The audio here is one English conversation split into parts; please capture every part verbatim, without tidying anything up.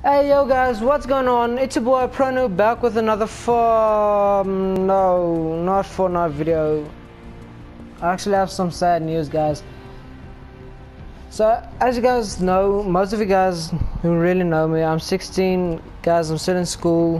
Hey yo guys, what's going on? It's your boy Prono back with another form. No, not Fortnite video. I actually have some sad news, guys. So, as you guys know, most of you guys who really know me, I'm sixteen, guys. I'm still in school,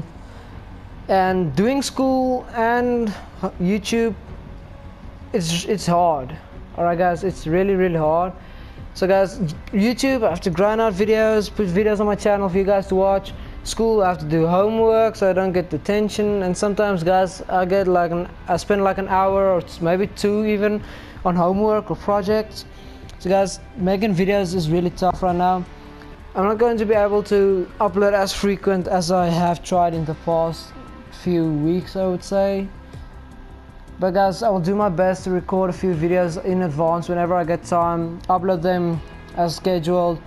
and doing school and YouTube, it's it's hard. Alright, guys, it's really really hard. So guys, YouTube, I have to grind out videos, put videos on my channel for you guys to watch. School, I have to do homework so I don't get detention. And sometimes, guys, I get like an, I spend like an hour or maybe two even on homework or projects. So guys, making videos is really tough right now. I'm not going to be able to upload as frequent as I have tried in the past few weeks, I would say. But guys, I will do my best to record a few videos in advance whenever I get time, upload them as scheduled.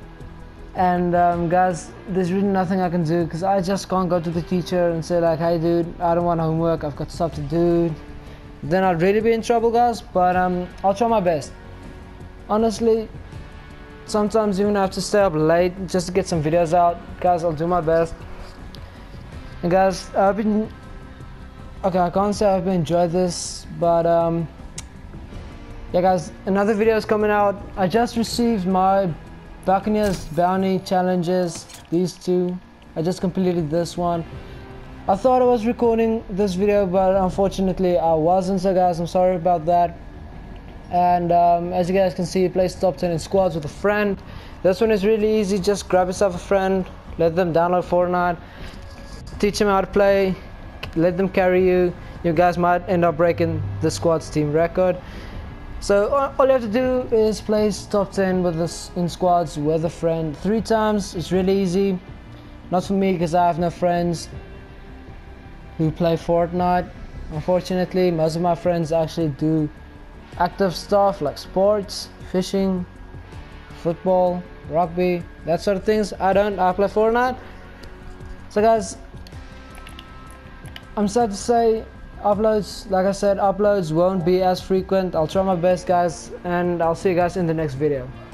And um, guys, there's really nothing I can do because I just can't go to the teacher and say like, hey dude, I don't want homework, I've got stuff to do. Then I'd really be in trouble, guys, but um, I'll try my best. Honestly, sometimes even I have to stay up late just to get some videos out. Guys, I'll do my best. And guys, I've been Okay, I can't say I've enjoyed this, but um, yeah guys, another video is coming out. I just received my Buccaneers bounty challenges, these two. I just completed this one. I thought I was recording this video, but unfortunately I wasn't, so guys, I'm sorry about that. And um, as you guys can see, play top ten in squads with a friend. This one is really easy, just grab yourself a friend, let them download Fortnite, teach them how to play, let them carry you. You guys might end up breaking the squad's team record. So all you have to do is place top ten with us in squads with a friend three times. It's really easy. Not for me because I have no friends who play Fortnite. Unfortunately, most of my friends actually do active stuff like sports, fishing, football, rugby, that sort of things. I don't. I play Fortnite. So guys, I'm sad to say, uploads, like I said, uploads won't be as frequent. I'll try my best, guys, and I'll see you guys in the next video.